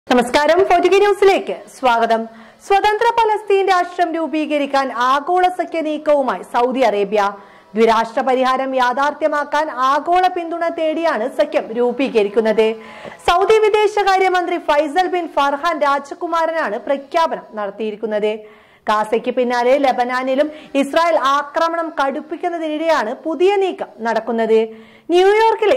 നമസ്കാരം. ഫോർട്ടുഗ ന്യൂസിലേക്ക് സ്വാഗതം. സ്വതന്ത്ര പലസ്തീൻ രാഷ്ട്രം രൂപീകരിക്കാൻ ആഗോള സഖ്യ നീക്കവുമായി സൗദി അറേബ്യ. ദ്വിരാഷ്ട്ര പരിഹാരം യാഥാർത്ഥ്യമാക്കാൻ ആഗോള പിന്തുണ തേടിയാണ് സഖ്യം രൂപീകരിക്കുന്നത്. സൗദി വിദേശകാര്യമന്ത്രി ഫൈസൽ ബിൻ ഫർഹാൻ രാജകുമാരനാണ് പ്രഖ്യാപനം നടത്തിയിരിക്കുന്നത്. ഗാസയ്ക്ക് പിന്നാലെ ലബനാനിലും ഇസ്രായേൽ ആക്രമണം കടുപ്പിക്കുന്നതിനിടെയാണ് പുതിയ നീക്കം നടക്കുന്നത്. ന്യൂയോർക്കിൽ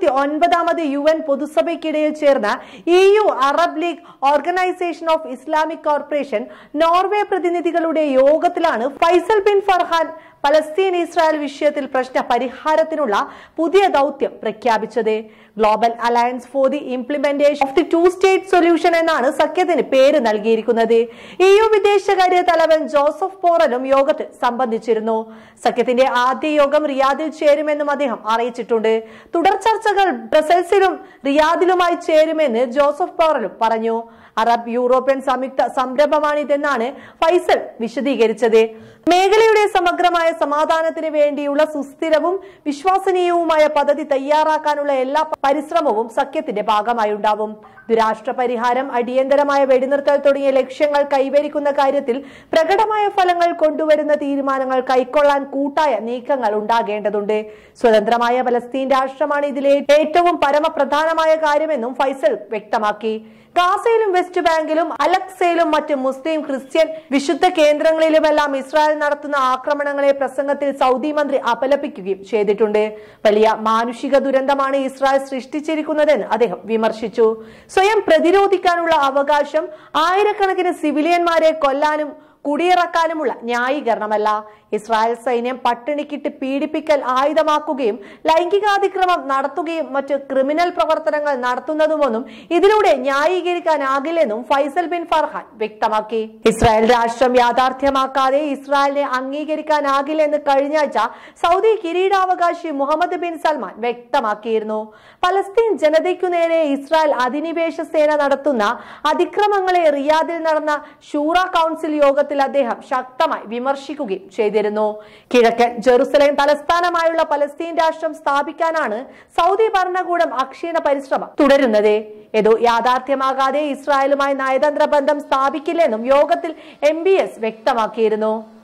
79ാമത് UN പൊതുസഭയ്ക്കിടയിൽ ചേർന്ന EU Arab League Organisation of Islamic Corporation Norway പ്രതിനിധികളുടെ യോഗത്തിലാണ് Faisal bin Farhan Palestine Israel വിഷയത്തിൽ പ്രശ്ന പരിഹാരത്തിനുള്ള പുതിയ ദൗത്യം പ്രഖ്യാപിച്ചത്. Global alliance for the implementation of the two state solution എന്നാണ് സഖ്യത്തിന് പേര് നൽകിയിരിക്കുന്നത്. EU വിദേശകാര്യ തലവൻ ജോസഫ് ബോറലും യോഗത്തിൽ സംബന്ധിച്ചിരുന്നു. സഖ്യത്തിന്റെ ആദ്യ യോഗം റിയാദിൽ ചേരുമെന്നും അദ്ദേഹം അറിയിച്ചിട്ടുണ്ട്. തുടർ ചർച്ചകൾ ബ്രസൽസിലും റിയാദിലുമായി ചേരുമെന്ന് ജോസഫ് ബോറലും പറഞ്ഞു. അറബ് യൂറോപ്യൻ സംയുക്ത സംരംഭമാണിതെന്നാണ് ഫൈസൽ വിശദീകരിച്ചത്. മേഖലയുടെ സമഗ്രമായ സമാധാനത്തിന് വേണ്ടിയുള്ള സുസ്ഥിരവും വിശ്വസനീയവുമായ പദ്ധതി തയ്യാറാക്കാനുള്ള എല്ലാ പരിശ്രമവും സഖ്യത്തിന്റെ ഭാഗമായി ഉണ്ടാവും. ദ്വിരാഷ്ട്ര പരിഹാരം, അടിയന്തരമായ വെടിനിർത്തൽ തുടങ്ങിയ ലക്ഷ്യങ്ങൾ കൈവരിക്കുന്ന കാര്യത്തിൽ പ്രകടമായ ഫലങ്ങൾ കൊണ്ടുവരുന്ന തീരുമാനങ്ങൾ കൈക്കൊള്ളാൻ കൂട്ടായ നീക്കങ്ങൾ ഉണ്ടാകേണ്ടതുണ്ട്. സ്വതന്ത്രമായ പലസ്തീൻ രാഷ്ട്രമാണ് ഇതിലെ ഏറ്റവും പരമപ്രധാനമായ കാര്യമെന്നും ഫൈസൽ വ്യക്തമാക്കി. ഗാസയിലും വെസ്റ്റ് ബാങ്കിലും അലക്സയിലും മറ്റ് മുസ്ലിം ക്രിസ്ത്യൻ വിശുദ്ധ കേന്ദ്രങ്ങളിലുമെല്ലാം ഇസ്രായേൽ നടത്തുന്ന ആക്രമണങ്ങളെ പ്രസംഗത്തിൽ സൗദി മന്ത്രി അപലപിക്കുകയും ചെയ്തിട്ടുണ്ട്. വലിയ മാനുഷിക ദുരന്തമാണ് ഇസ്രായേൽ സൃഷ്ടിച്ചിരിക്കുന്നതെന്ന് അദ്ദേഹം വിമർശിച്ചു. സ്വയം പ്രതിരോധിക്കാനുള്ള അവകാശം ആയിരക്കണക്കിന് സിവിലിയന്മാരെ കൊല്ലാനും കുടിയിറക്കാനുമുള്ള ന്യായീകരണമല്ല. ഇസ്രായേൽ സൈന്യം പട്ടിണിക്കിട്ട് പീഡിപ്പിക്കൽ ആയുധമാക്കുകയും ലൈംഗികാതിക്രമം നടത്തുകയും മറ്റ് ക്രിമിനൽ പ്രവർത്തനങ്ങൾ നടത്തുന്നതുമൊന്നും ഇതിലൂടെ ന്യായീകരിക്കാനാകില്ലെന്നും ഫൈസൽ ബിൻ ഫർഹാൻ വ്യക്തമാക്കി. ഇസ്രായേൽ രാഷ്ട്രം യാഥാർത്ഥ്യമാക്കാതെ ഇസ്രായേലിനെ അംഗീകരിക്കാനാകില്ലെന്ന് കഴിഞ്ഞാഴ്ച സൗദി കിരീടാവകാശി മുഹമ്മദ് ബിൻ സൽമാൻ വ്യക്തമാക്കിയിരുന്നു. പലസ്തീൻ ജനതയ്ക്കു നേരെ ഇസ്രായേൽ അധിനിവേശ സേന നടത്തുന്ന അതിക്രമങ്ങളെ റിയാദിൽ നടന്ന ഷൂറ കൗൺസിൽ യോഗത്തിൽ അദ്ദേഹം ശക്തമായി വിമർശിക്കുകയും ചെയ്തിരുന്നു. കിഴക്കൻ ജെറുസലേം തലസ്ഥാനമായുള്ള പലസ്തീൻ രാഷ്ട്രം സ്ഥാപിക്കാനാണ് സൗദി ഭരണകൂടം അക്ഷീണ പരിശ്രമം തുടരുന്നത്. ഇത് യാഥാർത്ഥ്യമാകാതെ ഇസ്രായേലുമായി നയതന്ത്ര ബന്ധം സ്ഥാപിക്കില്ലെന്നും യോഗത്തിൽ MBS വ്യക്തമാക്കിയിരുന്നു.